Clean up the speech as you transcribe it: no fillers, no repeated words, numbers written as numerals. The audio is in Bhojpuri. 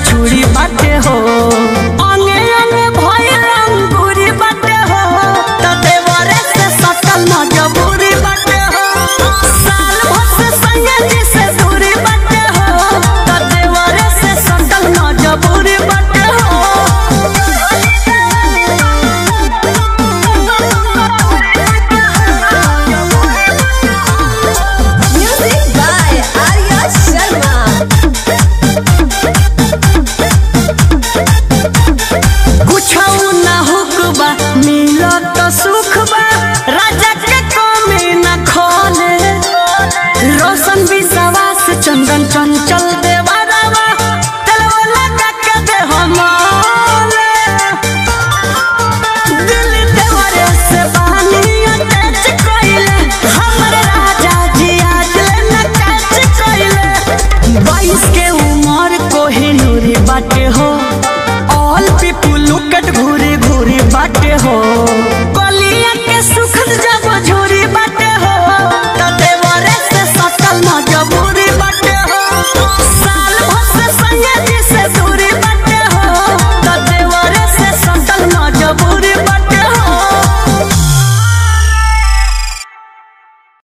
छुरी बाटे हो अंगे अंगे भइल अंगूरी बाटे हो त देवरे से सकल मजबूरी बाटे हो साल भर से संगे जी से दूरी बाटे हो त देवरे से सकल मजबूरी बाटे हो। Music by Arya Sharma। मिलत सुख बा राजा के कमी न खोले रोशन विश्वास चंदन चंचल देवरवा तेलवा लगा के दे हमले दिल देवरे से बानी अटैच कइले हमर राजा जी आज न टच कइले 22 के उम्र कोहिनूरी बाटे हो ऑल पीपल लुक एट घूरी घूरी बाटे हो।